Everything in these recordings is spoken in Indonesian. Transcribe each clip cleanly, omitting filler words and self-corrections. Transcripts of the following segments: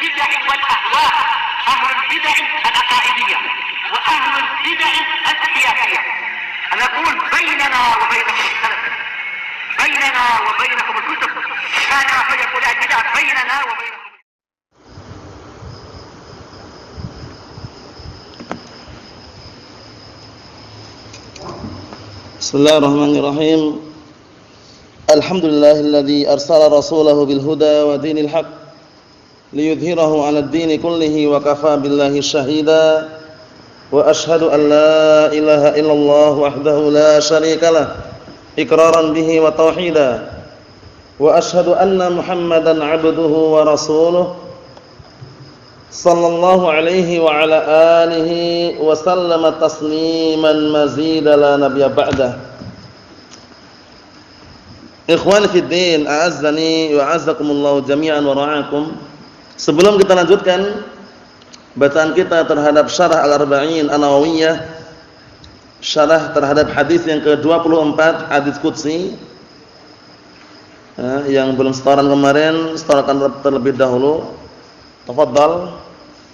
البدع والأهواء، أهل البدع العقائدية وأهل البدع السياسية. أنا أقول بيننا وبينكم السلف، بيننا وبينكم الكتب، كان فيقول البدع بيننا وبينكم. Bismillahirrahmanirrahim. Alhamdulillahilladzi arsala rasulahu bil huda wa dinil haq liyudhhirahu 'alad dini kullihi wa kafaa billahi shahida. Wa ashhadu an la ilaha illallah wahdahu la syarikalah iqraran bihi wa tauhida. Wa ashhadu anna Muhammadan 'abduhu wa rasuluh sallallahu alaihi wa ala alihi wa sallama tasliman mazida la nabiyya ba'dah. Ikhwani fid din, a'azzani wa a'azzakumullahu jami'an wa ra'akum. Sebelum kita lanjutkan bacaan kita terhadap syarah Al-Arba'in An-Nawawiyah, syarah terhadap hadis yang ke-24, hadis qudsi, yang belum setoran kemarin, setoran terlebih dahulu. Tafadhal.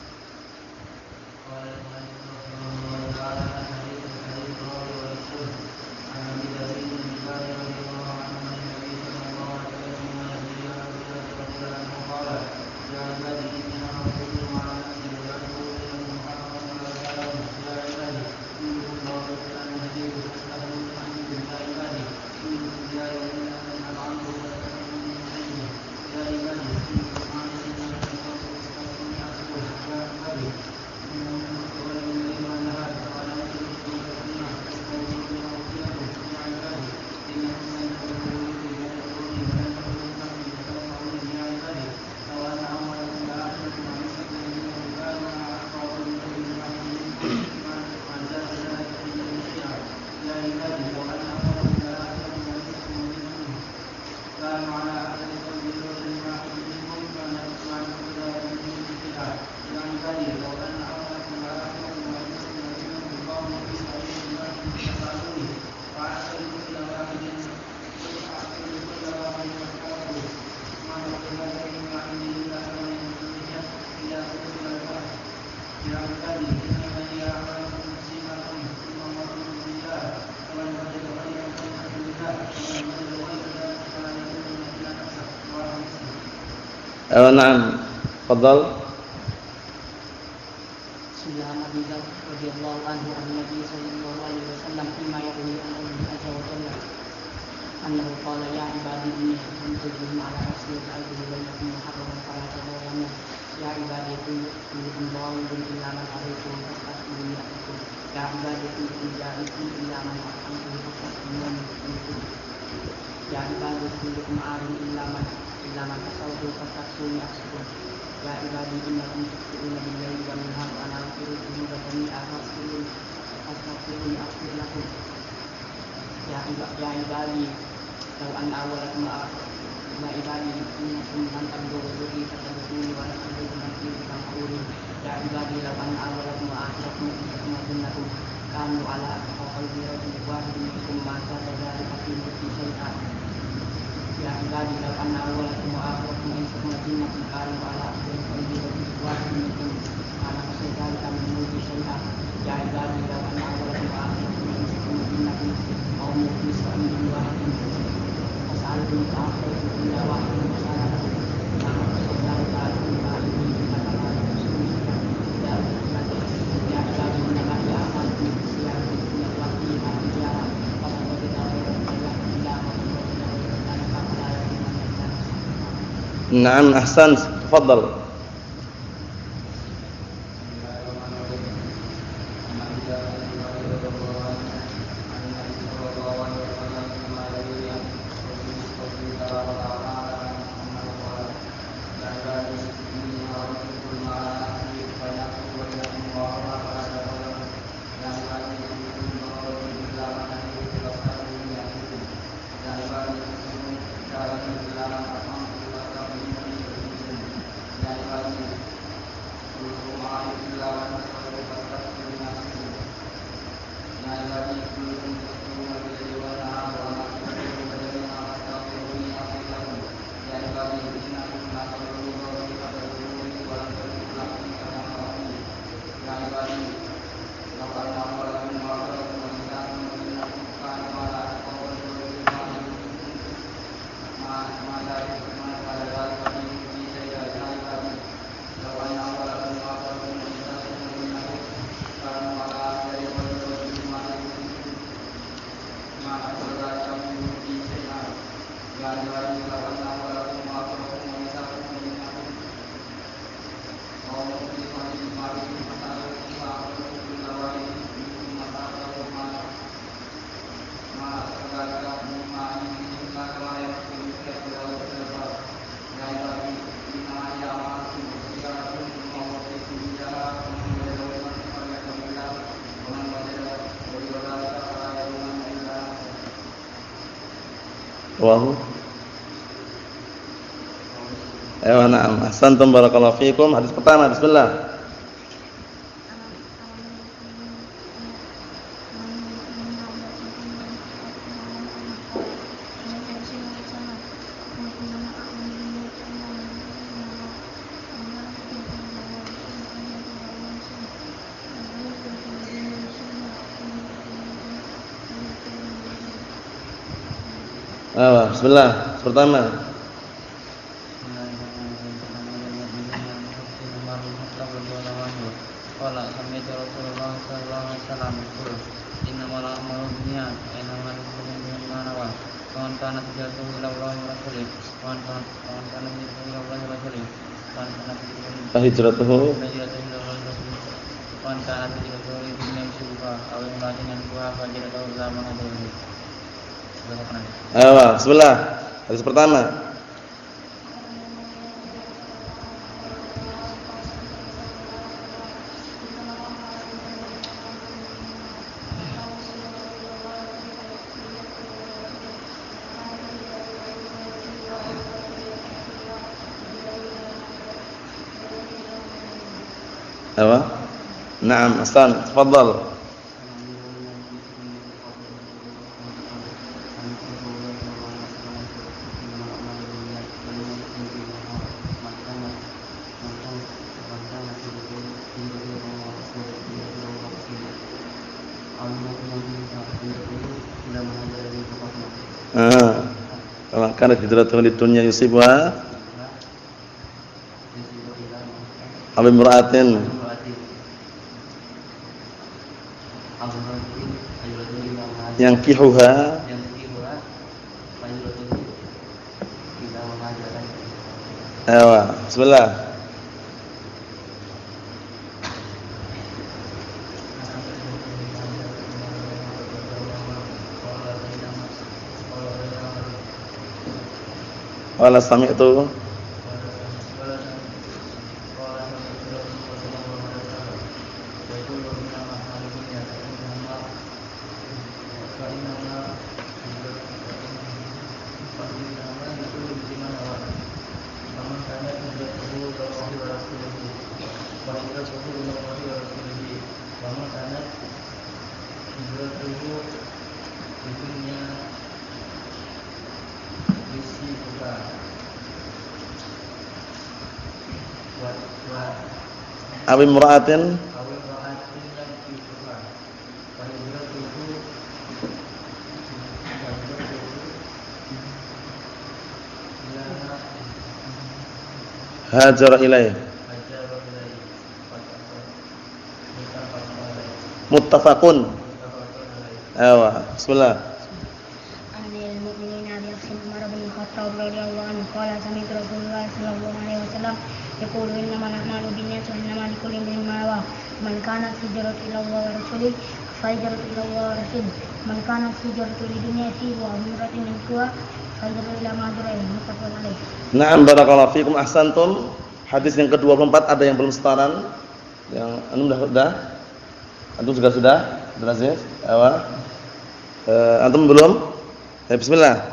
Na'am, tafadhal. Bismillahirrahmanirrahim. Radhiyallahu anhu an-nabiy sallallahu alaihi wasallam fima yaqulu Allahu azza wa jalla annahu qala ya ibadi inni haramtu al-zulma ala nafsi wa ja'altuhu bainakum muharraman fala tadhalamu ya ibadi kullukum dhalun illa man hadaytu fastaghfiru rabbakum ya ibadi kullukum ja'ilun illa man arhamtu fastaghfiru ya ibadi kullukum 'arin illa man tasawwadu fastaghfiru akshukum ya ibadi innakum tukhti'una bil-laili wan-nahari wa ana aghfiru dhunuba jami'a fastaghfiruni aghfir lakum ya ibadi law anna awwalakum wa ibadi innakum man tabghuni fatadkhuluni wa la tadkhuluni tamquni ya ibadi law anna awwalakum wa akhirakum wa innakum kanu ala qalbi rajulin wahidin minkum ma tadhalika fi shay'an ya ibadi law anna awwalakum wa akhirakum insakum jinnakum kanu ala qalbi rajulin wahidin minkum ma tadhalika min mulki shay'an ya ibadi law anna awwalakum wa akhirakum insakum jinnakum qaumun min wahidin fasaltum ta'khudhu illa wahidin fasalatu kama tadhalika Naam, ahsan, tafadhal. ikhwahu? Ayo, na'am. Ahsantum barakallahu fikum. Hadis pertama, bismillah. Ayo, bismillah. Pertama. Hijratuhu ayo, bismillah. Hadis pertama. Ayo. Naam, Hasan, tafadhal. Karena hijratuhu lid dunya yusibuha aw imra'atin yang kihuha ayo, bismillah. Wala sami'tu aw imra'atin hajara ilaih. Muttafaqun. Ayo, bismillah. Amirul Mukminin Abi Hafsin Umar bin Khattab radhiyallahu anhu qala sami'tu Rasulullah sallallahu alaihi wasallam yaqulu innamal a'malu binniyati wa innamal likulli imrin ma nawa man kanat hijratuhu ila Allah wa rasulih fa hijratuhu ila Allah wa rasulih man kanat hijratuhu lidunya wa imratin minha fa hijratuhu ila ma hajara ilaihi muttafaqun alaih. Na'am, barakallahu fikum, ahsantum. Hadis yang ke-24 ada yang belum setaran? Yang antum sudah? Antum juga sudah? Abdul Aziz? Ayo. Antum belum? Ya, bismillah.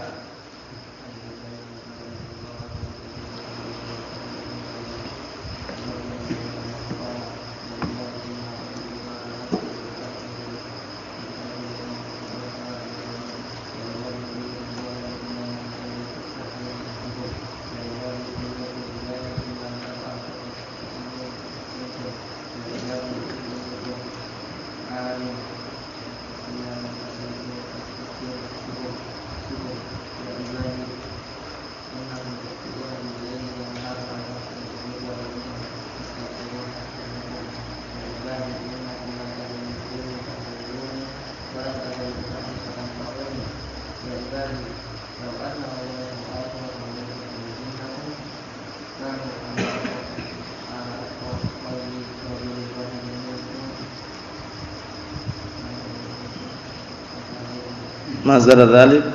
Mazal dzalik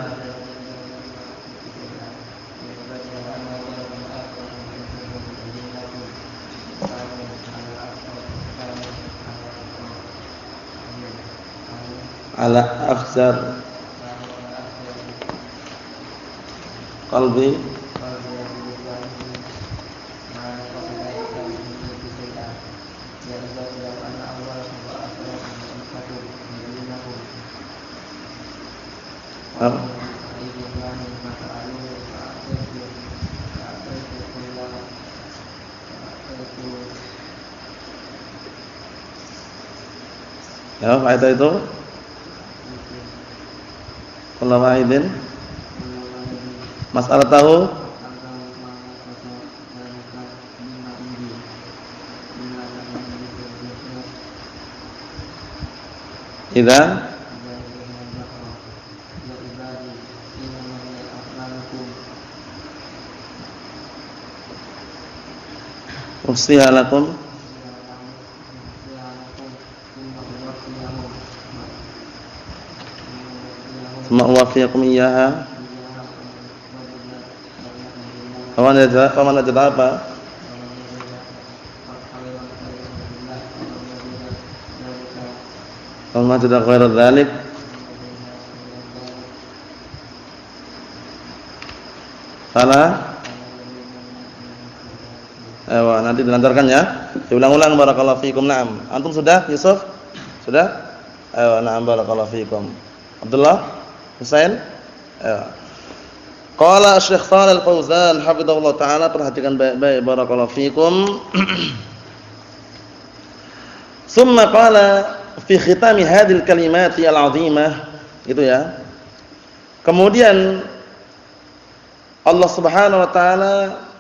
ala akhzar Qalbi ya, faedah itu kullu wahidin masalah tahu idza usiha lakum thumma uwaffiyakum iyyaha. Paman aja apa? Paman aja ghairu dzalik. Salah. Nanti dilancarkan ya. Diulang-ulang barakallahu fiikum. Naam. Antum sudah, Yusuf? Sudah? Naam barakallahu fiikum. Abdullah? Husain? Qala Syekh Shalal Fauzan hafizahullah taala, perhatikan baik-baik barakallahu fiikum. Summa qala fi khitami hadhil kalimati al-'azimah, gitu ya. Kemudian Allah Subhanahu wa taala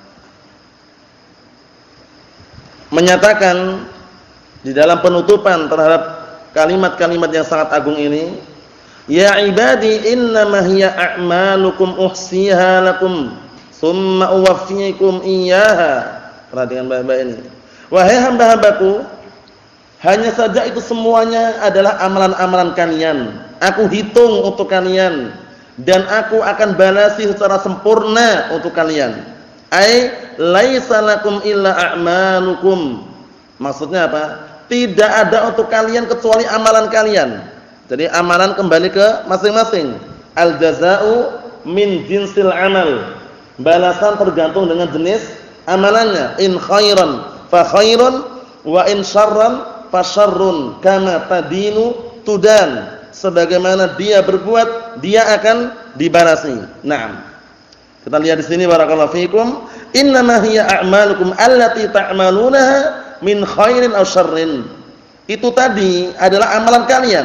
menyatakan di dalam penutupan terhadap kalimat-kalimat yang sangat agung ini, ya ibadi innama hiya a'malukum uhsiha lakum thumma uwaffikum iyyaha. Perhatikan baik-baik ini. Wahai hamba-hambaku, hanya saja itu semuanya adalah amalan-amalan kalian. Aku hitung untuk kalian dan aku akan balasi secara sempurna untuk kalian. Ai laisa lakum illa a'malukum. Maksudnya apa? Tidak ada untuk kalian kecuali amalan kalian. Jadi amalan kembali ke masing-masing. Al jazaa'u min jinsil amal. Balasan tergantung dengan jenis amalannya. In khairan fa khairun wa in syarran fa syarrun kama tadinu tudan. Sebagaimana dia berbuat, dia akan dibalasi. Naam. Kita lihat di sini barakallahu fiikum, innama hiya a'malukum allati ta'malunaha min khairin aw syarrin. Itu tadi adalah amalan kalian.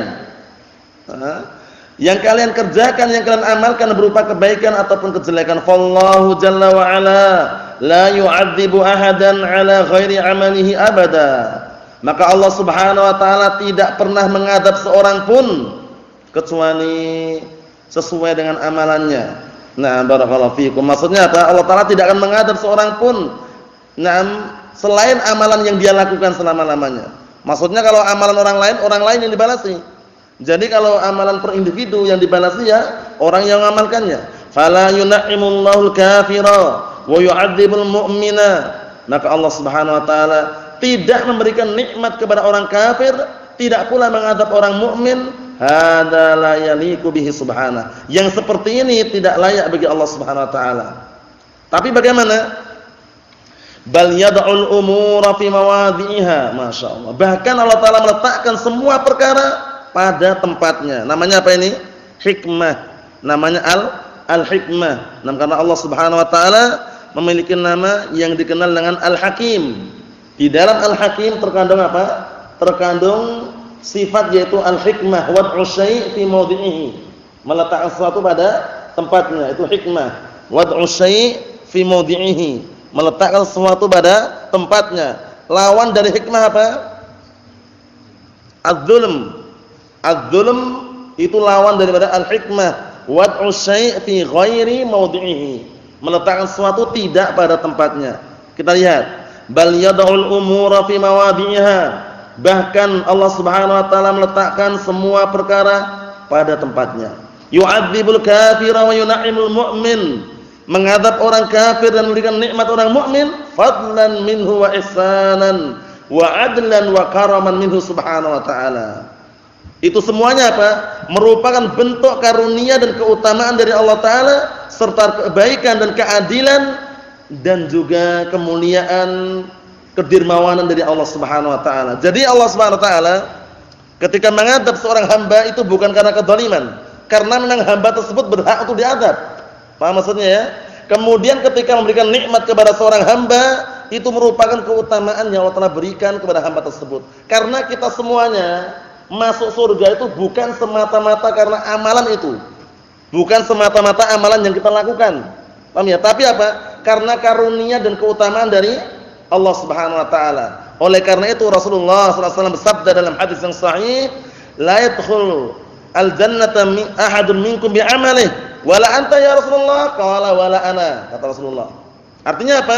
Yang kalian kerjakan, yang kalian amalkan berupa kebaikan ataupun kejelekan. Fallahu jalla wa ala la yu'adzibu ahadan ala ghairi amalihi abada. Maka Allah Subhanahu wa taala tidak pernah mengadab seorang pun kecuali sesuai dengan amalannya. Nah, barakallahu fiikum. Maksudnya apa? Allah Ta'ala tidak akan mengadab seorang pun selain amalan yang dia lakukan selama-lamanya. Maksudnya kalau amalan orang lain yang dibalasi. Jadi kalau amalan per individu yang dibalasi ya orang yang mengamalkannya. Fala yun'imullahu al-kafira wa yu'adzibul mu'mina. Maka Allah Subhanahu wa taala tidak memberikan nikmat kepada orang kafir, tidak pula mengadab orang mukmin. Hada la yaliqu bihi subhanahu. Yang seperti ini tidak layak bagi Allah Subhanahu wa taala. Tapi bagaimana? Bal yad'ul umura fi mawadhi'iha. Masyaallah. Bahkan Allah taala meletakkan semua perkara pada tempatnya. Namanya apa ini? Hikmah. Namanya al-hikmah. Karena Allah Subhanahu wa taala memiliki nama yang dikenal dengan Al-Hakim. Di dalam Al-Hakim terkandung apa? Terkandung sifat yaitu al-hikmah, wad'u syai' fi mawdhi'ihi. Meletakkan sesuatu pada tempatnya, itu hikmah. Wad'u syai' fi mawdhi'ihi. Meletakkan sesuatu pada tempatnya. Lawan dari hikmah apa? Az-zulm. Az-zulm itu lawan daripada al-hikmah. Wad'u syai' fi ghairi mawdhi'ihi. Meletakkan sesuatu tidak pada tempatnya. Kita lihat, bal yad'ul umura fi mawadhi'iha. Bahkan Allah Subhanahu wa taala meletakkan semua perkara pada tempatnya. Yu'adzibul kafira wa yun'imul mu'min. Mengadab orang kafir dan memberikan nikmat orang mukmin, fadlan minhu wa ihsanan wa adlan wa karaman minhu Subhanahu wa taala. Itu semuanya apa? Merupakan bentuk karunia dan keutamaan dari Allah taala serta kebaikan dan keadilan dan juga kemuliaan, kedermawanan dari Allah Subhanahu wa taala. Jadi Allah Subhanahu wa taala ketika mengadab seorang hamba itu bukan karena kezaliman, karena memang hamba tersebut berhak untuk diadab. Paham maksudnya ya? Kemudian ketika memberikan nikmat kepada seorang hamba, itu merupakan keutamaan yang Allah telah berikan kepada hamba tersebut. Karena kita semuanya masuk surga itu bukan semata-mata karena amalan itu. Bukan semata-mata amalan yang kita lakukan. Paham ya? Tapi apa? Karena karunia dan keutamaan dari Allah Subhanahu wa taala. Oleh karena itu Rasulullah sallallahu alaihi wasallam bersabda dalam hadis yang sahih, "La yadkhulu al-jannata ahadun minkum bi'amalihi, wala anta ya Rasulullah?" Qala wala ana, kata Rasulullah. Artinya apa?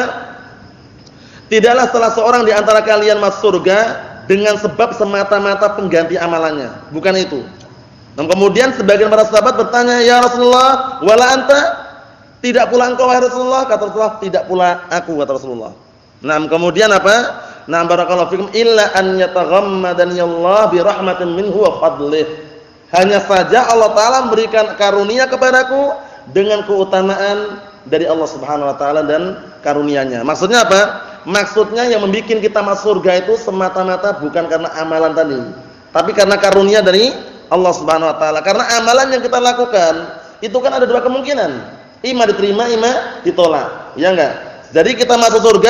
Tidaklah salah seorang di antara kalian masuk surga dengan sebab semata-mata pengganti amalannya. Bukan itu. Dan kemudian sebagian para sahabat bertanya, "Ya Rasulullah, wala anta?" Tidak pula engkau wahai Rasulullah? Kata Rasulullah, "Tidak pula aku," kata Rasulullah. Nah, kemudian apa? Nah, barakallahu fikum, illa an yataghammadani Allah bi rahmatin minhu wa fadlih. Hanya saja Allah taala memberikan karunia kepadaku dengan keutamaan dari Allah Subhanahu wa taala dan karunia-Nya. Maksudnya apa? Maksudnya yang membuat kita masuk surga itu semata-mata bukan karena amalan tadi, tapi karena karunia dari Allah Subhanahu wa taala. Karena amalan yang kita lakukan itu kan ada dua kemungkinan, ima diterima, ima ditolak. Ya enggak? Jadi kita masuk surga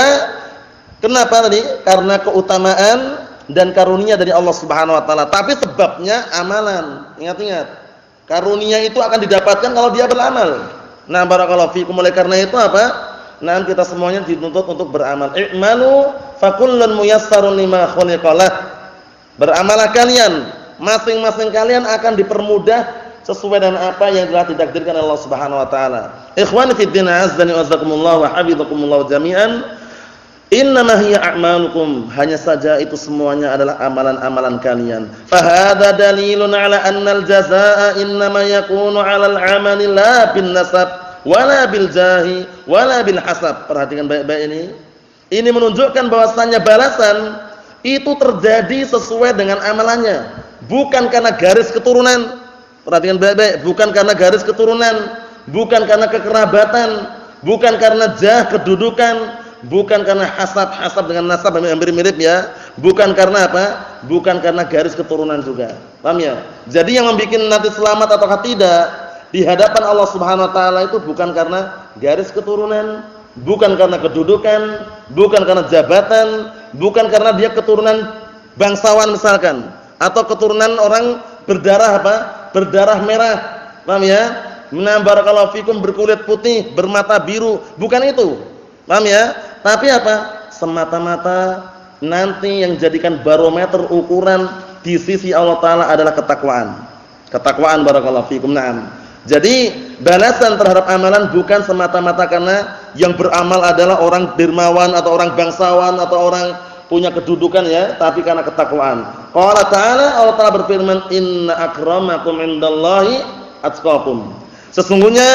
kenapa tadi? Karena keutamaan dan karunia dari Allah Subhanahu wa taala. Tapi sebabnya amalan. Ingat-ingat. Karunia itu akan didapatkan kalau dia beramal. Nah, barakallahu fikum. Oleh karena itu apa? Nah, kita semuanya dituntut untuk beramal. I'malu fakullun muyassarun lima khuliqalah. Beramallah kalian, masing-masing kalian akan dipermudah sesuai dengan apa yang telah ditakdirkan Allah Subhanahu wa taala. Ikhwani fid din, azzani wa azakumullah wa hafizakumullah jami'an. Innama hiya a'malukum, hanya saja itu semuanya adalah amalan-amalan kalian. Fa hadza dalilun ala anna al-jazaa'a innama yakunu 'ala al-'amali la bin nasab wala bil jahi wala bil hasab. Perhatikan baik-baik ini. Ini menunjukkan bahwasannya balasan itu terjadi sesuai dengan amalannya, bukan karena garis keturunan. Perhatikan baik-baik, bukan karena garis keturunan, bukan karena kekerabatan, bukan karena jah kedudukan, bukan karena hasab dengan nasab yang mirip-mirip ya, bukan karena apa? Bukan karena garis keturunan juga. Paham ya? Jadi yang membuat nanti selamat ataukah tidak di hadapan Allah Subhanahu wa taala itu bukan karena garis keturunan, bukan karena kedudukan, bukan karena jabatan, bukan karena dia keturunan bangsawan misalkan, atau keturunan orang berdarah apa? Berdarah merah. Paham ya? Nah, barakallahu fikum, berkulit putih, bermata biru, bukan itu. Paham ya? Tapi apa? Semata-mata nanti yang jadikan barometer ukuran di sisi Allah taala adalah ketakwaan. Ketakwaan, barakallahu fikum. Naam. Jadi balasan terhadap amalan bukan semata-mata karena yang beramal adalah orang dermawan atau orang bangsawan atau orang punya kedudukan ya, tapi karena ketakwaan. Qala ta'ala, Allah Ta'ala berfirman, "Inna akramakum indallahi atqakum." Sesungguhnya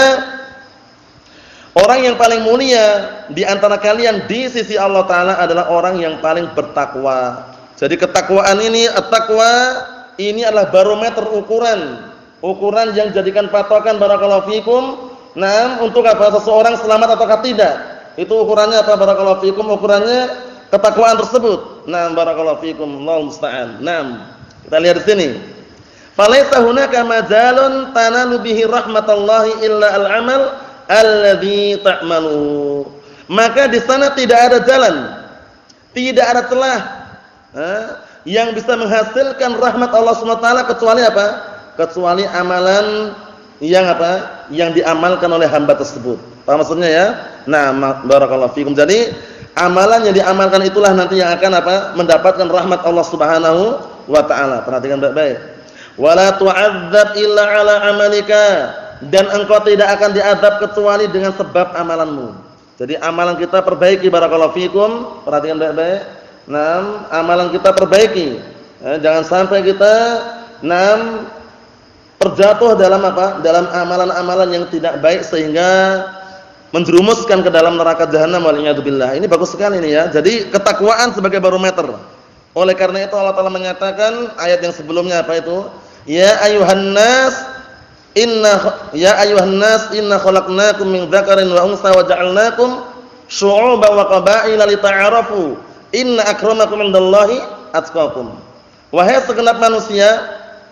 orang yang paling mulia di antara kalian di sisi Allah Ta'ala adalah orang yang paling bertakwa. Jadi ketakwaan ini, at-taqwa ini adalah barometer ukuran yang jadikan patokan, barakallahu fikum. Nah, untuk apa seseorang selamat ataukah tidak? Itu ukurannya apa, barakallahu fikum? Ukurannya ketakwaan tersebut. Nah, barakallahu fikum, Allahu musta'an. Nah, kita lihat di sini. Falaisa hunaka majalun tanalu bihi rahmatallahi illa al-amal alladzi ta'malu. Maka di sana tidak ada jalan, tidak ada celah yang bisa menghasilkan rahmat Allah Subhanahu wa taala kecuali apa? Kecuali amalan yang apa? Yang diamalkan oleh hamba tersebut. Paham maksudnya ya? Nah, barakallahu fikum. Jadi amalan yang diamalkan itulah nanti yang akan apa? Mendapatkan rahmat Allah Subhanahu wa taala. Perhatikan baik-baik. Wala tu'adzab illa ala amalika, dan engkau tidak akan diazab kecuali dengan sebab amalanmu. Jadi amalan kita perbaiki, barakallahu fikum. Perhatikan baik-baik. Nah, amalan kita perbaiki. Jangan sampai kita terjatuh dalam apa? Dalam amalan-amalan yang tidak baik sehingga menjerumuskan ke dalam neraka jahanam, waliyadzubillah. Ini bagus sekali ini ya. Jadi ketakwaan sebagai barometer. Oleh karena itu Allah Taala menyatakan ayat yang sebelumnya apa itu? Ya ayuhan nas Ya ayyuhan nas inna khalaqnakum min dzakarin wa untha wa ja'alnakum syu'uban wa qabaila lita'arafu. Inna akramakum indallahi atqakum. Wahai segenap manusia,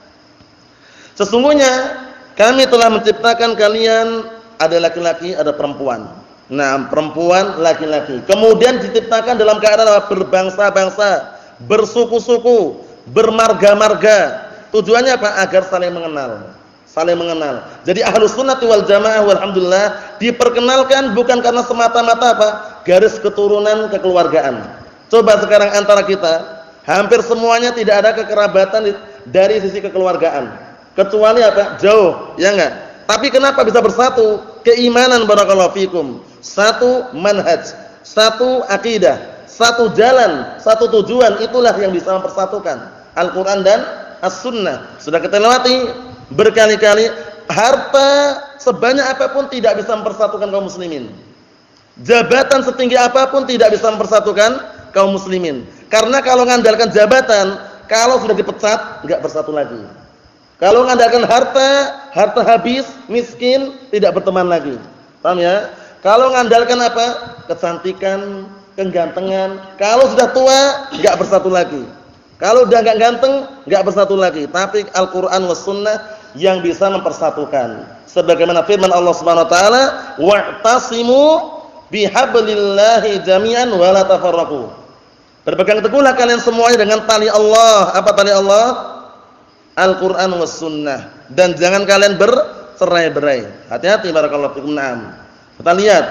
sesungguhnya kami telah menciptakan kalian ada laki-laki, ada perempuan. Nah, perempuan, laki-laki. Kemudian diciptakan dalam keadaan berbangsa-bangsa, bersuku-suku, bermarga-marga. Tujuannya apa? Agar saling mengenal. Saling mengenal. Jadi Ahlus Sunnah wal Jamaah walhamdulillah diperkenalkan bukan karena semata-mata apa? Garis keturunan kekeluargaan. Coba sekarang antara kita, hampir semuanya tidak ada kekerabatan dari sisi kekeluargaan. Kecuali apa? Jauh, ya enggak? Tapi kenapa bisa bersatu? Keimanan barakallahu fikum. Satu manhaj, satu akidah, satu jalan, satu tujuan, itulah yang bisa mempersatukan Al-Qur'an dan As-Sunnah. Sudah kita lewati berkali-kali, harta sebanyak apapun tidak bisa mempersatukan kaum muslimin. Jabatan setinggi apapun tidak bisa mempersatukan kaum muslimin. Karena kalau mengandalkan jabatan, kalau sudah dipecat enggak bersatu lagi. Kalau mengandalkan harta habis, miskin, tidak berteman lagi. Paham ya? Kalau mengandalkan apa? Kecantikan, kegantengan, kalau sudah tua enggak bersatu lagi. Kalau udah enggak ganteng, enggak bersatu lagi. Tapi Al-Qur'an was sunnah yang bisa mempersatukan. Sebagaimana firman Allah Subhanahu wa taala, "Wa'tasimu bihablillahi jami'an wa la tafarraqu." Berpegang teguhlah kalian semuanya dengan tali Allah. Apa tali Allah? Al-Qur'an was sunnah. Dan jangan kalian bercerai-berai. Hati-hati barakallahu fikum. Naam. Kita lihat.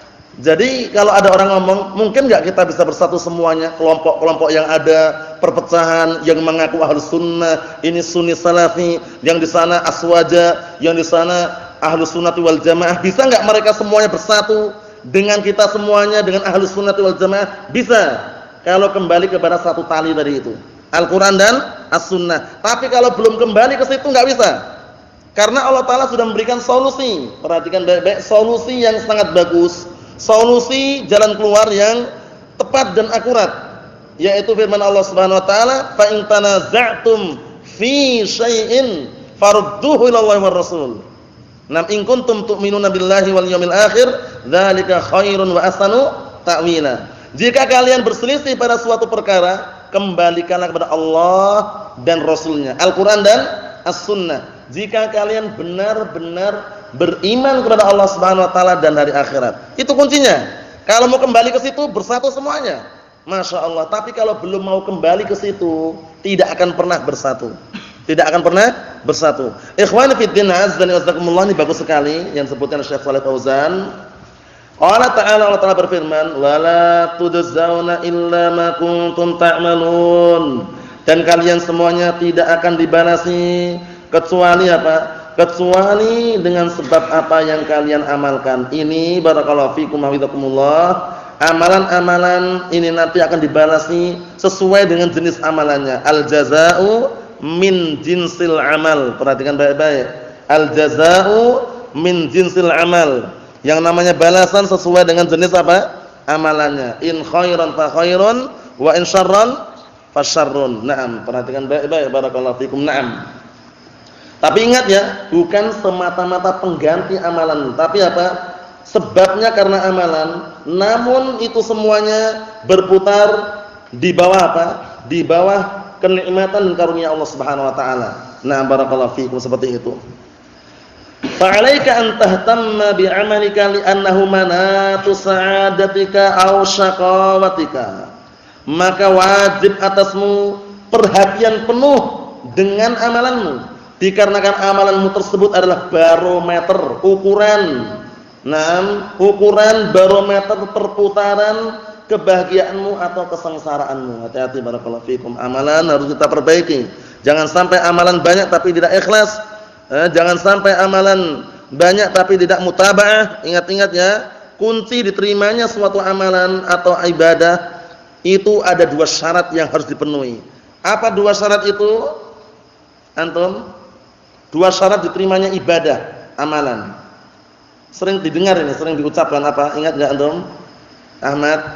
Jadi kalau ada orang ngomong, mungkin enggak kita bisa bersatu semuanya, kelompok-kelompok yang ada, perpecahan yang mengaku Ahlus Sunnah, ini Sunni Salafi, yang di sana Aswaja, yang di sana Ahlus Sunnah wal Jamaah, bisa enggak mereka semuanya bersatu dengan kita semuanya dengan Ahlus Sunnah wal Jamaah? Bisa. Kalau kembali kepada satu tali tadi itu, Al-Qur'an dan As-Sunnah. Tapi kalau belum kembali ke situ enggak bisa. Karena Allah Taala sudah memberikan solusi. Perhatikan baik-baik, solusi yang sangat bagus. Solusi jalan keluar yang tepat dan akurat, yaitu firman Allah Subhanahu wa taala, "Fa in tanaza'tum fi syai'in farudduhu ila Allahi war Rasul." Nam in kuntum tu'minuna billahi wal yawmil akhir, dzalika khairun wa ahsanu ta'wila. Jika kalian berselisih pada suatu perkara, kembalikanlah kepada Allah dan Rasulnya, Al-Qur'an dan As-Sunnah. Jika kalian benar-benar beriman kepada Allah Subhanahu wa taala dan hari akhirat. Itu kuncinya. Kalau mau kembali ke situ, bersatu semuanya. Masya Allah. Tapi kalau belum mau kembali ke situ, tidak akan pernah bersatu. Tidak akan pernah bersatu. Ikhwani fid din, azdani wasakumullah, ini bagus sekali yang disebutkan Syekh Shalih Fauzan. Allah Ta'ala berfirman, "Wala tudzzauna illa ma kuntum ta'malun." Dan kalian semuanya tidak akan dibalasi kecuali apa? Kecuali dengan sebab apa yang kalian amalkan. Ini barakallahu fikum wa hafizakumullah. Amalan-amalan ini nanti akan dibalasi sesuai dengan jenis amalannya. Al-jaza'u min jinsil amal. Perhatikan baik-baik. Al-jaza'u min jinsil amal. Yang namanya balasan sesuai dengan jenis apa? Amalannya. In khairan fa khairun wa in syarran fa syarrun. Naam, perhatikan baik-baik barakallahu fikum. Naam. Tapi ingat ya, bukan semata-mata pengganti amalan, tapi apa? Sebabnya karena amalan, namun itu semuanya berputar di bawah apa? Di bawah kenikmatan dan karunia Allah Subhanahu wa taala. Nah, barakallahu fiikum, seperti itu. Fa'alaika an tahtamma bi'amalika li'annahu manatu sa'adatika aw syaqawatika. Maka wajib atasmu perhatian penuh dengan amalanmu. Dikarenakan amalanmu tersebut adalah barometer, ukuran. Ukuran barometer perputaran kebahagiaanmu atau kesengsaraanmu. Hati-hati barakallahu fikum. Amalan harus kita perbaiki. Jangan sampai amalan banyak tapi tidak ikhlas. Jangan sampai amalan banyak tapi tidak mutaba'ah. Ingat-ingat ya, kunci diterimanya suatu amalan atau ibadah itu ada dua syarat yang harus dipenuhi. Apa dua syarat itu? Antum? Dua syarat diterimanya ibadah, amalan. Sering didengar ini, sering diucapkan apa? Ingat enggak antum? Ahmad.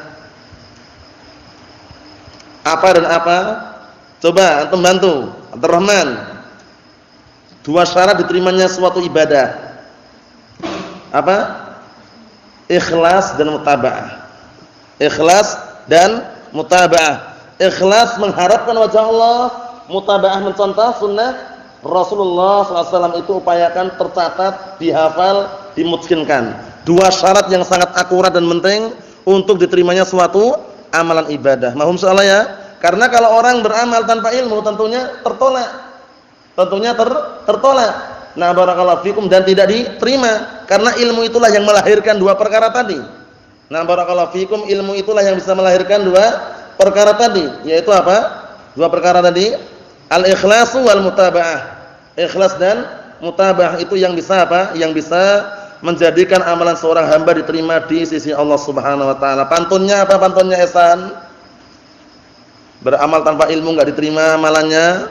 Apa dan apa? Coba antum bantu. Abdurrahman. Dua syarat diterimanya suatu ibadah. Apa? Ikhlas dan mutaba'ah. Ikhlas dan mutaba'ah. Ikhlas mengharapkan wajah Allah, mutaba'ah mencontoh sunnah Rasulullah SAW. Itu upayakan tercatat, dihafal, dimungkinkan. Dua syarat yang sangat akurat dan penting untuk diterimanya suatu amalan ibadah. Mahum soalnya ya. Karena kalau orang beramal tanpa ilmu tentunya tertolak. Tertolak. Nah, barakallahu fikum, dan tidak diterima karena ilmu itulah yang melahirkan dua perkara tadi. Nah, barakallahu fikum, ilmu itulah yang bisa melahirkan dua perkara tadi, yaitu apa? Dua perkara tadi, al-ikhlasu wal mutaba'ah. Ikhlas dan mutaba'ah itu yang bisa apa? Yang bisa menjadikan amalan seorang hamba diterima di sisi Allah Subhanahu wa taala. Pantunnya apa? Pantunnya Ihsan? Beramal tanpa ilmu enggak diterima amalannya.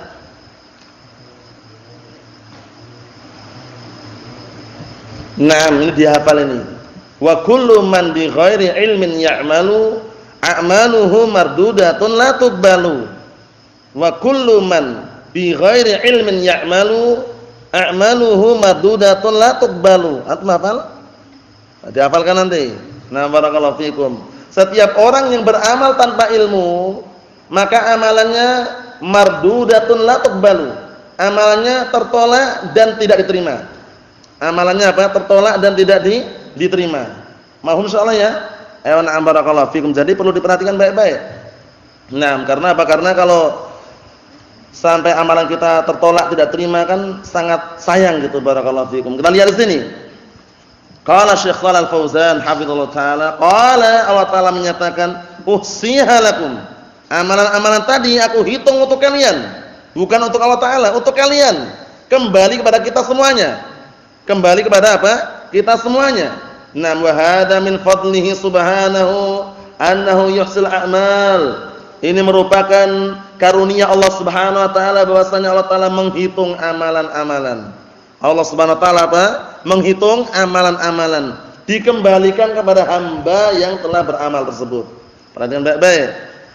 Nah, ini dihafal ini. Wa kullu man bi ghairi ilmin ya'malu a'maluhu mardudatun la tuqbalu. Wa kullu man bi ghairi ilmin ya'malu a'maluhu mardudatun la tuqbalu. Antum hafal? Dihafalkan nanti. Nah, barakallahu fikum. Setiap orang yang beramal tanpa ilmu, maka amalannya mardudatun la tuqbalu. Amalannya tertolak dan tidak diterima. Amalannya apa? Tertolak dan tidak diterima. Mahum insyaallah ya. Ayo na'am barakallahu fikum. Jadi perlu diperhatikan baik-baik. Nah, karena apa? Karena kalau sampai amalan kita tertolak tidak terima kan sangat sayang gitu, barakallahu fikum. Kita lihat di sini. Qala Syekh Shalal Fauzan hafizallahu taala, qala Allah taala menyatakan, "Uhsiha lakum." Amalan-amalan tadi aku hitung untuk kalian. Bukan untuk Allah taala, untuk kalian. Kembali kepada kita semuanya. Kembali kepada apa? Kita semuanya. Nam wa hadza min fadlihi subhanahu annahu yuhsil a'mal. Ini merupakan karunia Allah Subhanahu wa taala bahwasanya Allah taala menghitung amalan-amalan. Allah Subhanahu wa taala apa? Menghitung amalan-amalan, dikembalikan kepada hamba yang telah beramal tersebut. Perhatikan baik-baik.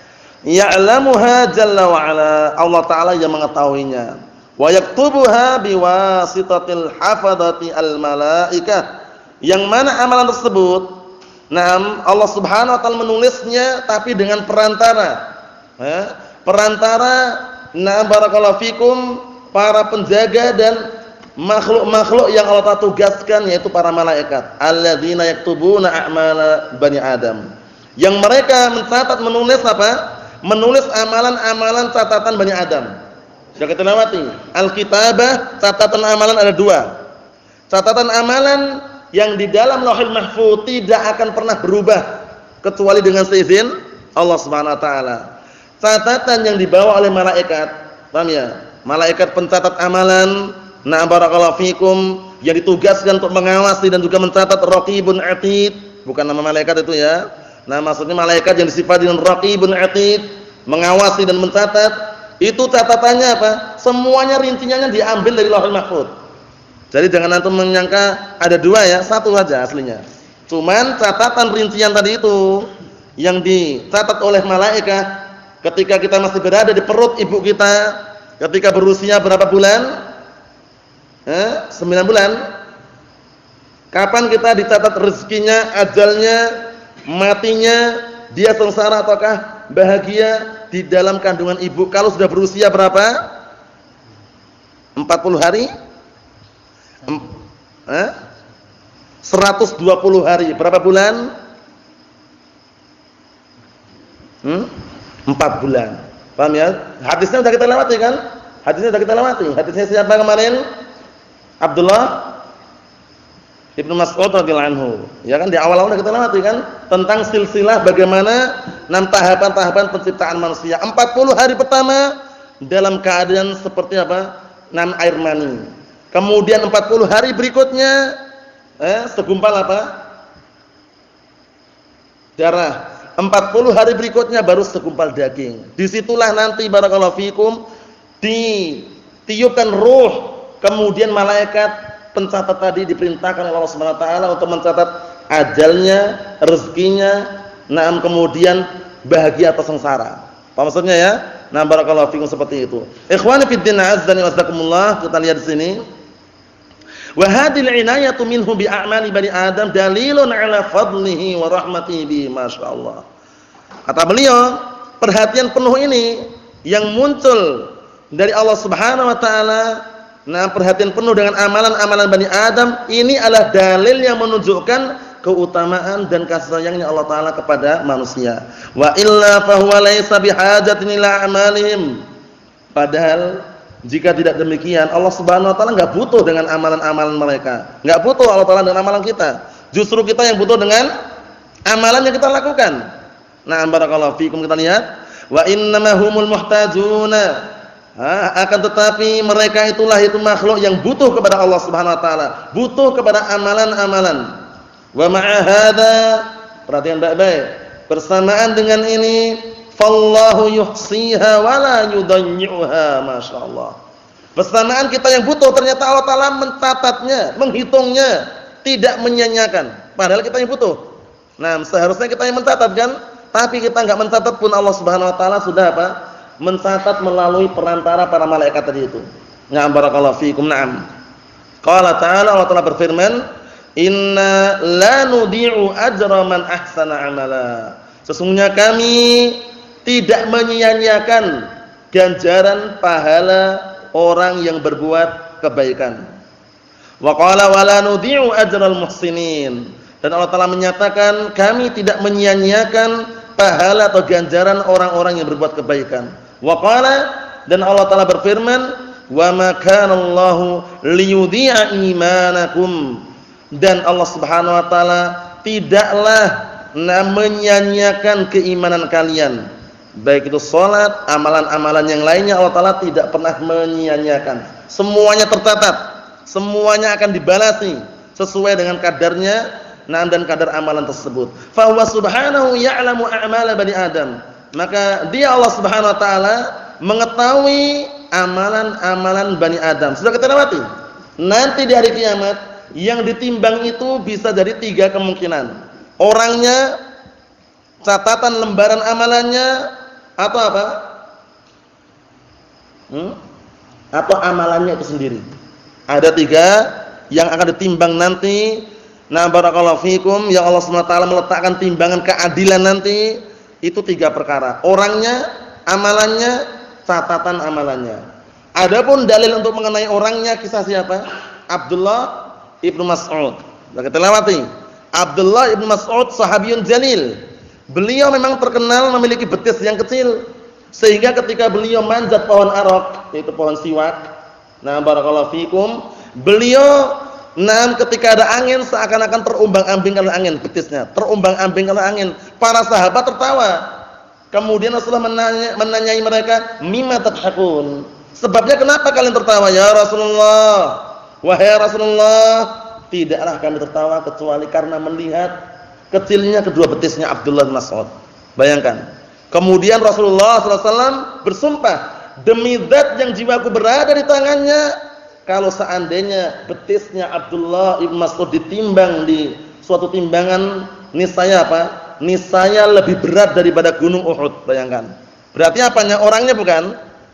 Ya'lamuha jalla wa ala. Allah taala yang mengetahuinya. Wa yaktubuha biwasitatil hafadati al-malaikah. Yang mana amalan tersebut, nah, Allah Subhanahu wa taala menulisnya tapi dengan perantara. Perantara, nah, barakallahu fikum, para penjaga dan makhluk-makhluk yang Allah Ta'ala tugaskan, yaitu para malaikat. Alladzina yaktubuna a'mala bani Adam. Yang mereka mencatat, menulis apa? Menulis amalan-amalan catatan bani Adam. Sudah kita lewati. Al-kitabah, catatan amalan ada dua. Catatan amalan yang di dalam Lauhul Mahfuz tidak akan pernah berubah kecuali dengan seizin Allah Subhanahu wa taala. Catatan yang dibawa oleh malaikat, paham ya? Malaikat pencatat amalan, na barakallahu fikum, yang ditugaskan untuk mengawasi dan juga mencatat, raqibun atid, bukan nama malaikat itu ya. Nah, maksudnya malaikat yang disifati dengan raqibun atid, mengawasi dan mencatat. Itu catatannya apa? Semuanya rinciannya diambil dari Lauhul Mahfuz. Jadi jangan antum menyangka ada dua ya, satu saja aslinya. Cuman catatan rincian tadi itu yang dicatat oleh malaikat ketika kita masih berada di perut ibu kita, ketika berusia berapa bulan? 9 bulan. Kapan kita dicatat rezekinya, ajalnya, matinya, dia sengsara ataukah bahagia di dalam kandungan ibu. Kalau sudah berusia berapa? 40 hari? 120 hari. Berapa bulan? 4 bulan. Paham ya? Hadisnya sudah kita lewati kan? Hadisnya sudah kita lewati. Hadisnya siapa kemarin? Abdullah Ibnu Mas'ud radhiyallahu anhu. Ya kan, di awal-awal kita lewati kan tentang silsilah bagaimana 6 tahapan-tahapan penciptaan manusia. 40 hari pertama dalam keadaan seperti apa? 6 air mani. Kemudian 40 hari berikutnya segumpal apa? Darah. 40 hari berikutnya baru segumpal daging. Disitulah nanti barakallahu fikum ditiupkan ruh. Kemudian malaikat pencatat tadi diperintahkan oleh Allah Subhanahu wa taala untuk mencatat ajalnya, rezekinya, kemudian bahagia atau sengsara. Apa maksudnya ya? Nah, barakallahu fikum seperti itu. Ikhwani fid din, azzani wasakumullah, kita lihat di sini. Wa hadhil inayatu minhu bi a'mali bani Adam dalilun ala fadlihi wa rahmatihi bi, masyaallah. Kata beliau, perhatian penuh ini yang muncul dari Allah Subhanahu wa taala, nah perhatian penuh dengan amalan-amalan Bani Adam ini adalah dalil yang menunjukkan keutamaan dan kasih sayangnya Allah taala kepada manusia. Wa illa fa huwa laysa bihajatin ila amalihim. Padahal jika tidak demikian, Allah Subhanahu wa taala enggak butuh dengan amalan-amalan mereka. Enggak butuh Allah taala dengan amalan kita. Justru kita yang butuh dengan amalan yang kita lakukan. Nah, barakallahu fikum, kita lihat. Wa innamahumul muhtajuna. Akan tetapi mereka itulah itu makhluk yang butuh kepada Allah Subhanahu wa taala, butuh kepada amalan-amalan. Wa ma'a hadza, perhatian baik-baik, bersamaan dengan ini, fallahu yuhsiha wa la yudayyi'uha, masyaallah. Bersamaan kita yang butuh, ternyata Allah taala mencatatnya, menghitungnya, tidak menyia-nyiakan. Padahal kita yang butuh. Nah, seharusnya kita yang mencatat kan? Tapi kita enggak mencatat pun Allah Subhanahu wa taala sudah apa? Mencatat melalui perantara para malaikat tadi itu. Na'am, barakallahu fikum. Na'am. Qala ta'ala, Allah Ta'ala berfirman, "Inna la nudi'u ajra man ahsana amala." Sesungguhnya kami tidak menyia-nyiakan ganjaran pahala orang yang berbuat kebaikan. Wa qala wa la nudi'u ajral muhsinin. Dan Allah Ta'ala menyatakan kami tidak menyia-nyiakan pahala atau ganjaran orang-orang yang berbuat kebaikan. Wa qala, dan Allah Ta'ala berfirman, wa ma kana Allahu liyudhi'a imanakum. Dan Allah Subhanahu wa taala tidaklah menyia-nyiakan keimanan kalian. Baik itu salat, amalan-amalan yang lainnya, Allah Ta'ala tidak pernah menyia-nyiakan. Semuanya tercatat, semuanya akan dibalasi sesuai dengan kadarnya. Nah, dan kadar amalan tersebut. Fa huwa subhanahu ya'lamu a'mala bani Adam. Maka dia Allah Subhanahu wa taala mengetahui amalan-amalan Bani Adam. Sudah kita lewati. Nanti di hari kiamat yang ditimbang itu bisa dari 3 kemungkinan. Orangnya, catatan lembaran amalannya, atau apa? Atau amalannya itu sendiri. Ada 3 yang akan ditimbang nanti. Nah, barakallahu fikum, yang Allah SWT meletakkan timbangan keadilan nanti, itu 3 perkara. Orangnya, amalannya, catatan amalannya. Adapun dalil untuk mengenai orangnya, kisah siapa? Abdullah ibnu Mas'ud. Sudah kita lewati. Abdullah ibnu Mas'ud sahabiyun jalil. Beliau memang terkenal memiliki betis yang kecil, sehingga ketika beliau manjat pohon arok, yaitu pohon siwak, nah barakallahu fikum, beliau ketika ada angin seakan-akan terumbang-ambing oleh angin betisnya, terumbang-ambing oleh angin. Para sahabat tertawa. Kemudian Rasulullah menanyai mereka, "Mimma tadhakun?" Sebabnya kenapa kalian tertawa ya Rasulullah? Wahai Rasulullah, tidaklah kami tertawa kecuali karena melihat kecilnya kedua betisnya Abdullah bin Mas'ud. Bayangkan. Kemudian Rasulullah SAW bersumpah, demi zat yang jiwaku berada di tangannya, kalau seandainya betisnya Abdullah ibn Mas'ud ditimbang di suatu timbangan, niscaya apa? Niscaya lebih berat daripada gunung Uhud. Bayangkan. Berarti apanya? Orangnya bukan?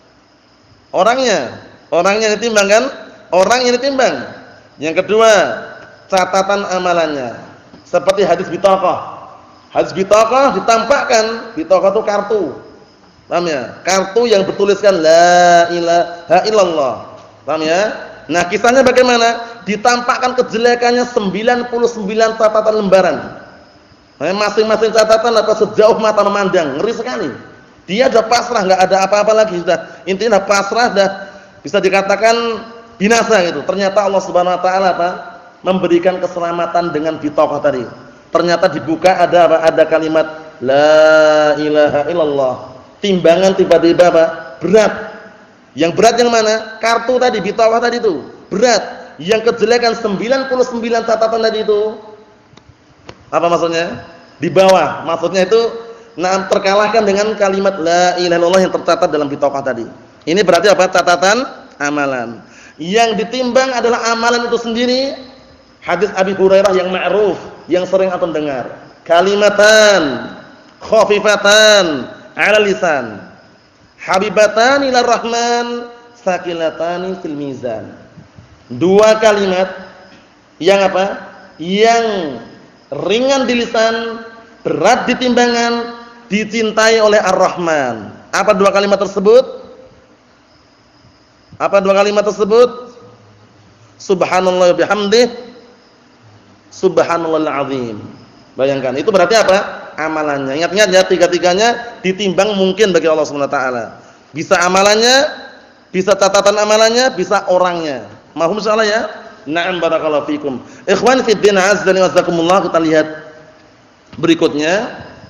Orangnya ditimbang kan? Orang yang ditimbang. Yang kedua, catatan amalannya. Seperti hadis bitaqah. Hadis bitaqah ditampakkan. Bitaqah itu kartu. Paham ya? Kartu yang bertuliskan la ilaha illallah. Paham ya? Nah, kisahnya bagaimana? Ditampakkan kejelekannya 99 catatan lembaran. Nah, masing-masing catatan apa sejauh mata memandang, ngeri sekali. Dia sudah pasrah, enggak ada apa-apa lagi sudah. Intinya sudah pasrah, sudah bisa dikatakan binasa gitu. Ternyata Allah Subhanahu wa taala apa? Memberikan keselamatan dengan bitaqah tadi. Ternyata dibuka ada apa? Ada kalimat la ilaha illallah. Timbangan tiba-tiba apa? Berat. Yang berat yang mana? Kartu tadi, bitaqah tadi itu. Berat. Yang kejelekan 99 catatan tadi itu. Apa maksudnya? Di bawah. Maksudnya itu terkalahkan dengan kalimat la ilaha illallah yang tercatat dalam bitaqah tadi. Ini berarti apa? Catatan amalan. Yang ditimbang adalah amalan itu sendiri. Hadis Abi Hurairah yang ma'ruf, yang sering antum dengar. Kalimatan khafifatan 'ala lisan. Habibatani lirrahman, tsaqilatani fil mizan. Dua kalimat yang apa? Yang ringan di lisan, berat di timbangan, dicintai oleh Ar-Rahman. Apa dua kalimat tersebut? Apa dua kalimat tersebut? Subhanallah wa bihamdih, subhanallahil azim. Bayangkan, itu berarti apa? Amalannya. Ingat-ingat ya, tiga-tiganya ditimbang mungkin bagi Allah Subhanahu wa taala. Bisa amalannya, bisa catatan amalannya, bisa orangnya. Mahum insyaallah ya. Na'am barakallahu fikum. Ikhwan fi din azza wa jazakumullah, kita lihat berikutnya.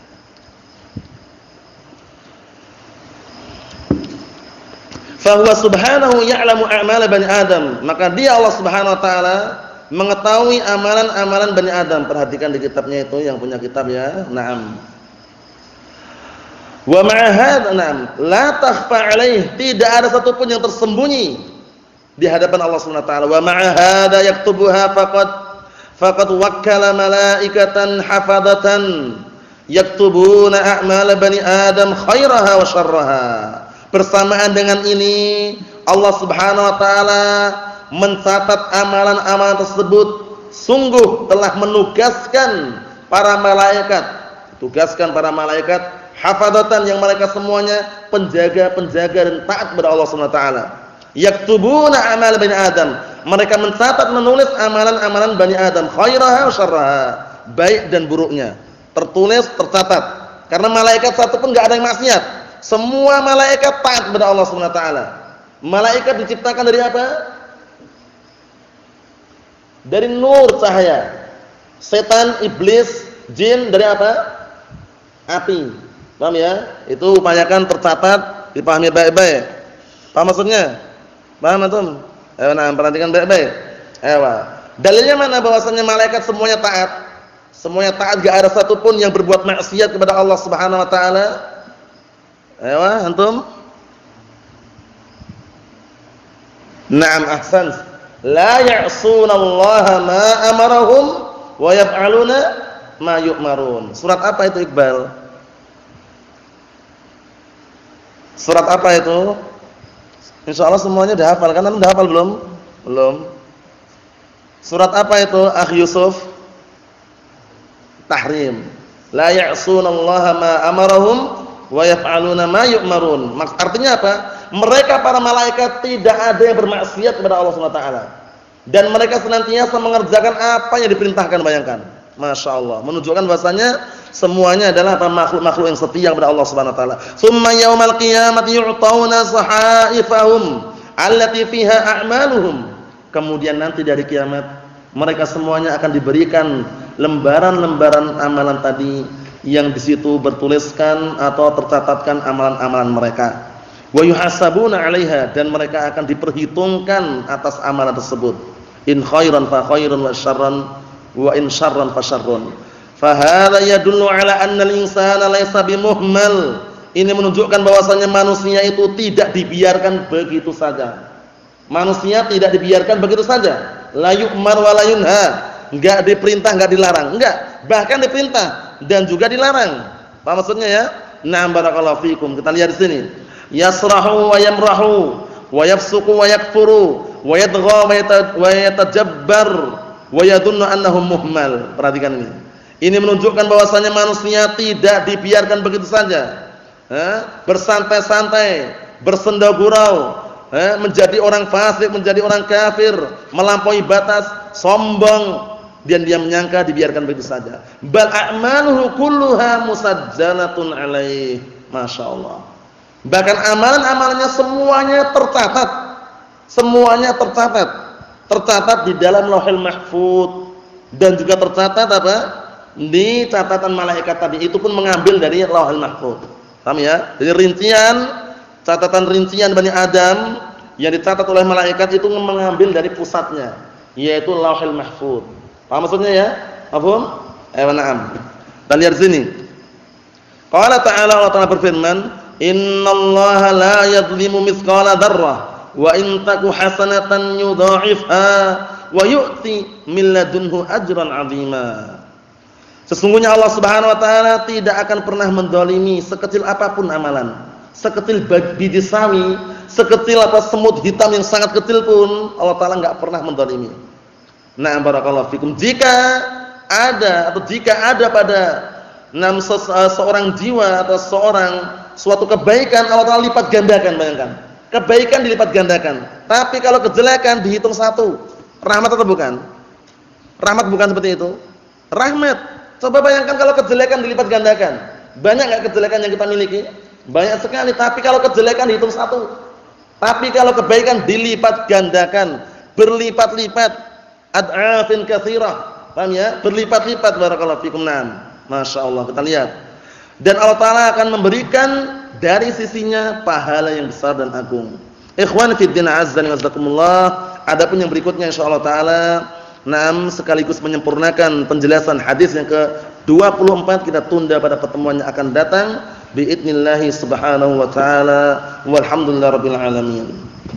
Fahuwa subhanahu ya'lamu a'mala bani Adam. Maka dia Allah Subhanahu wa taala mengetahui amalan-amalan Bani Adam. Perhatikan di kitabnya itu, yang punya kitab ya. Naam. Wa ma'a hadza, naam, la takhfa 'alaihi, tidak ada satupun yang tersembunyi di hadapan Allah Subhanahu wa taala. Wa ma'a hadza yaktubuha faqad wakkala malaikatan hafadatan yaktubuna a'mala Bani Adam khairaha wa syarraha. Bersamaan dengan ini Allah Subhanahu wa taala mencatat amalan-amalan tersebut, sungguh telah menugaskan para malaikat, hafadzatan, yang mereka semuanya penjaga-penjaga dan taat kepada Allah Subhanahu wa taala. Yaktubuna amal Bani Adam, mereka mencatat, menulis amalan-amalan Bani Adam, khairaha wa syarraha, baik dan buruknya, tertulis, tercatat. Karena malaikat satu pun enggak ada yang maksiat. Semua malaikat taat kepada Allah Subhanahu wa taala. Malaikat diciptakan dari apa? Dari nur, cahaya. Setan, iblis, jin dari apa? Api. Paham ya? Itu upayakan tercatat, dipahami baik-baik. Paham maksudnya? Paham antum? Ayo nah, perhatikan baik-baik. Ayo. Dalilnya mana bahwasanya malaikat semuanya taat? Semuanya taat, enggak ada satupun yang berbuat maksiat kepada Allah Subhanahu wa taala. Ayo antum? Naam, ahsan. La ya'sunallaha ma amarahum wa yaf'aluna ma yu'marun. Surat apa itu, Iqbal? Surat apa itu? Insyaallah semuanya udah hafal kan? Udah hafal belum? Belum. Surat apa itu, Akh Yusuf? Tahrim. La ya'sunallaha ma amarahum wa yaf'aluna ma yu'marun. Artinya apa? Mereka para malaikat tidak ada yang bermaksiat kepada Allah Subhanahu wa taala. Dan mereka senantiasa mengerjakan apa yang diperintahkan, bayangkan. Masya Allah, menunjukkan bahasanya semuanya adalah makhluk-makhluk yang setia kepada Allah Subhanahu wa taala. Tsumma yaumal qiyamati yu'tauna sahaifahum allati fiha a'maluhum. Kemudian nanti dari kiamat mereka semuanya akan diberikan lembaran-lembaran amalan tadi yang di situ bertuliskan atau tercatatkan amalan-amalan mereka. Wa yuhasabuna 'alaiha, dan mereka akan diperhitungkan atas amalan tersebut. In khairan fa khairun wa syarran wa in syarran fa syarrun. Fa hadza yadullu 'ala anna al-insana laysa bimuhmal. Ini menunjukkan bahwasanya manusia itu tidak dibiarkan begitu saja. Manusia tidak dibiarkan begitu saja. La yu'mar wa la yunha. Enggak diperintah, enggak dilarang. Enggak, bahkan diperintah dan juga dilarang. Apa maksudnya ya? Na'am barakallahu fikum. Kita lihat di sini. Yasrahu wa yamrahu wa yafsuqu wa yakfuru wa yadgha wa yatajabbar wa yadhunnu annahu muhmal. Perhatikan ini. Ini menunjukkan bahwasanya manusia tidak dibiarkan begitu saja. Bersantai-santai, bersenda gurau, menjadi orang fasik, menjadi orang kafir, melampaui batas, sombong, dan dia menyangka dibiarkan begitu saja. Bal a'maluhu kulluha musajjalatun alaih. Masya Allah. Bahkan amalan-amalannya semuanya tercatat. Semuanya tercatat. Tercatat di dalam Lauhul Mahfuz, dan juga tercatat apa? Di catatan malaikat tadi. Itu pun mengambil dari Lauhul Mahfuz. Paham ya? Jadi catatan rincian Bani Adam yang dicatat oleh malaikat itu mengambil dari pusatnya, yaitu Lauhul Mahfuz. Paham maksudnya ya? Paham? Na'am. Kita lihat sini. Qala ta'ala, Allah Ta'ala berfirman, "Innallaha la yadhlimu mithqala dzarrah wa in taku hasanatan yudha'ifha wa yu'ti min ladunhu ajran 'azima." Sesungguhnya Allah Subhanahu wa taala tidak akan pernah menzalimi sekecil apapun amalan. seketil biji sawi, seketil semut hitam yang sangat kecil pun Allah Taala enggak pernah menzalimi. Nah, barakallahu fikum. Jika ada pada seorang jiwa atau suatu kebaikan, Allah Taala lipat gandakan, bayangkan. Kebaikan dilipat gandakan. Tapi kalau kejelekan dihitung satu. Rahmat atau bukan? Rahmat bukan seperti itu? Rahmat. Coba bayangkan kalau kejelekan dilipat gandakan. Banyak enggak kejelekan yang kita miliki? Banyak sekali, tapi kalau kejelekan dihitung satu. Tapi kalau kebaikan dilipat gandakan, berlipat-lipat, ad'afin katsirah. Paham ya? Berlipat-lipat, barakallahu fikum. Masya Allah, kita lihat. Dan Allah Ta'ala akan memberikan dari sisinya pahala yang besar dan agung. Ikhwan fiddin azzani wajazakumullah. Adapun yang berikutnya insyaallah taala sekaligus menyempurnakan penjelasan hadis yang ke-24 kita tunda pada pertemuan yang akan datang biidznillah subhanahu wa taala. Walhamdulillahirabbil alamin.